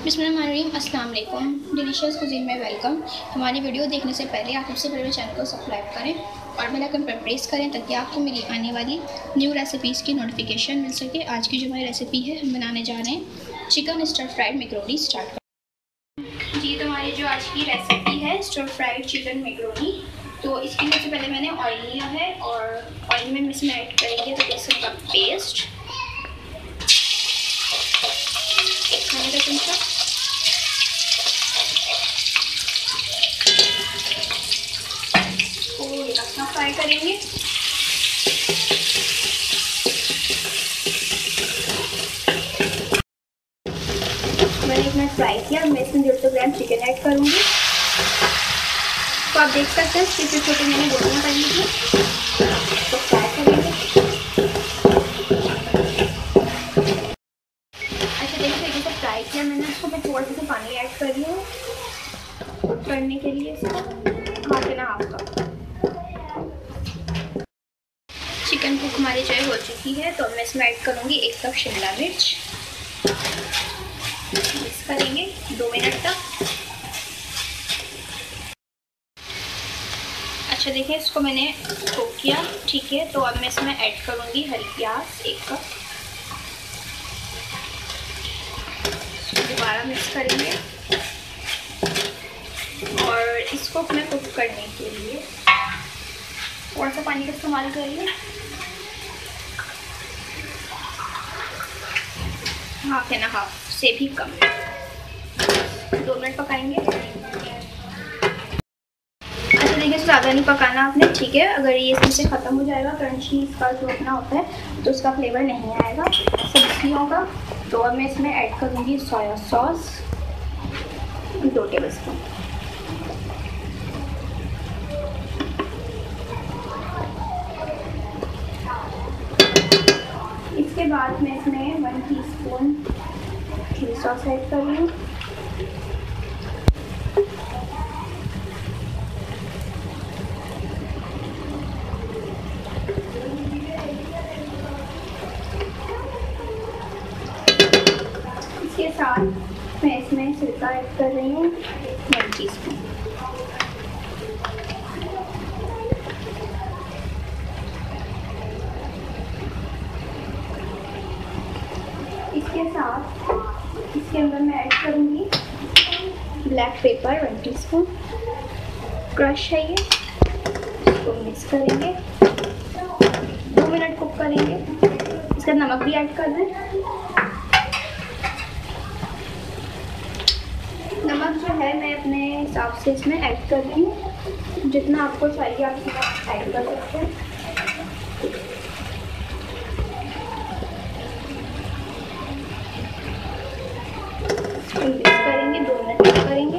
बिस्मिल्लाहिर्रहमानिर्रहीम, अस्सलाम वालेकुम। डिलीशियस कुजीन में वेलकम। हमारी वीडियो देखने से पहले आप सबसे पहले चैनल को सब्सक्राइब करें और बेल आइकन पर प्रेस करें ताकि आपको मेरी आने वाली न्यू रेसिपीज़ की नोटिफिकेशन मिल सके। आज की जो हमारी रेसिपी है, हम बनाने जा रहे हैं chicken stir fried macaroni. Start करें जी। तो हमारी जो आज की रेसिपी है स्टर फ्राइड चिकन मैकरोनी, तो इसके लिए सबसे पहले मैंने ऑयल लिया है और ऑयल में इसमें ऐड करेंगे तो लहसुन का पेस्ट, खाने का चमचा, अपना फ्राई करेंगे। मैंने 1 मिनट फ्राई किया। मैं इसमें 150 ग्राम चिकन ऐड करूँगी। तो आप देख सकते हैं छोटे छोटे मैंने गोलियाँ कर ली थी, तो फ्राई करेंगे। अच्छा देखिए, जैसे फ्राई किया मैंने, उसको मैं थोड़ा सा पानी ऐड कर रही हूँ करने के लिए, हाफ एंड हाफ का। चिकन कुक हमारी जो है हो चुकी है, तो मैं इसमें ऐड करूँगी 1 कप शिमला मिर्च। मिक्स करेंगे 2 मिनट तक। अच्छा देखिए, इसको मैंने कुक किया, ठीक है। तो अब मैं इसमें ऐड करूँगी हरी प्याज 1 कप। दोबारा मिक्स करेंगे और इसको मैं कुक करने के लिए थोड़ा सा पानी का इस्तेमाल करेंगे, हाफ एंड हाफ से भी कम। 2 मिनट पकाएंगे। अच्छा देखिए, ज़्यादा नहीं पकाना आपने, ठीक है। अगर ये इसमें से ख़त्म हो जाएगा क्रंची इसका जो अपना होता है, तो उसका फ्लेवर नहीं आएगा, सब्जी होगा। तो अब मैं इसमें ऐड करूँगी सोया सॉस 2 टेबल स्पून। इसके बाद मैं इसमें 1 टीस्पून चिली सॉस ऐड कर रही हूँ। इसके साथ मैं इसमें सिरका ऐड कर रही हूँ 1 टीस्पून। इसके साथ इसके अंदर मैं ऐड करूँगी ब्लैक पेपर 1 टीस्पून, क्रश है ये। इसको मिक्स करेंगे, 2 मिनट कुक करेंगे। इसका नमक भी ऐड कर दें। नमक जो है मैं अपने हिसाब से इसमें ऐड कर रही हूँ, जितना आपको चाहिए आप इसमें ऐड कर सकते हैं। मिक्स करेंगे, 2 मिनट कुक करेंगे।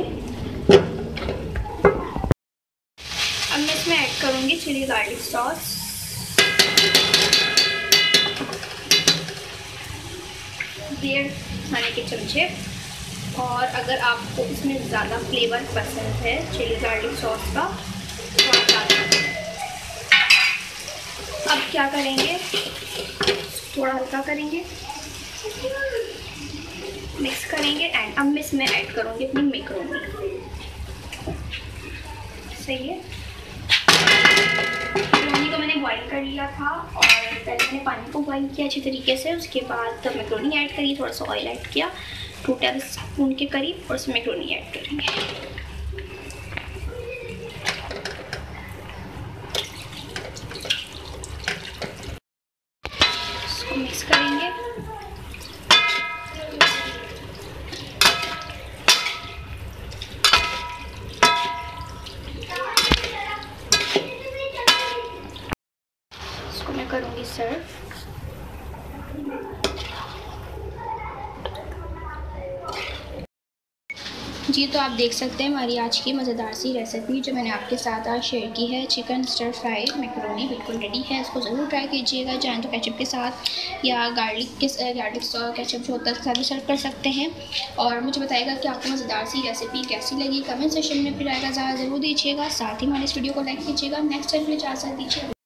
अब मैं इसमें ऐड करूँगी चिली गार्लिक सॉस, डेढ़ खाने के चमचे। और अगर आपको इसमें ज़्यादा फ्लेवर पसंद है चिली गार्लिक सॉस का, तो आप ज़्यादा। अब क्या करेंगे, थोड़ा हल्का करेंगे, मिक्स करेंगे। एंड अब मैं इसमें ऐड करूँगी अपनी मैकरोनी। सही है। मैकरोनी को मैंने बॉईल कर लिया था और पहले मैंने पानी को बॉईल किया अच्छी तरीके से। उसके बाद मैकरोनी ऐड करी, थोड़ा सा ऑयल ऐड किया 2 टेबल स्पून के करीब, और उसमें मैकरोनी ऐड करेंगे। इसको मिक्स करेंगे। इसको मैं करूँगी सर्व। जी, तो आप देख सकते हैं हमारी आज की मज़ेदार सी रेसिपी जो मैंने आपके साथ आज शेयर की है, चिकन स्टर फ्राई मैकरोनी बिल्कुल रेडी है। इसको ज़रूर ट्राई कीजिएगा, चाहे तो केचप के साथ या गार्लिक केचप जो होता है उसके साथ भी सर्व कर सकते हैं। और मुझे बताइएगा कि आपको मज़ेदार सी रेसिपी कैसी लगी, कमेंट सेक्शन में फिर आएगा ज़रूर दीजिएगा। साथ ही हमारे इस वीडियो को लाइक कीजिएगा। नेक्स्ट टाइम में 4 साल दीजिए।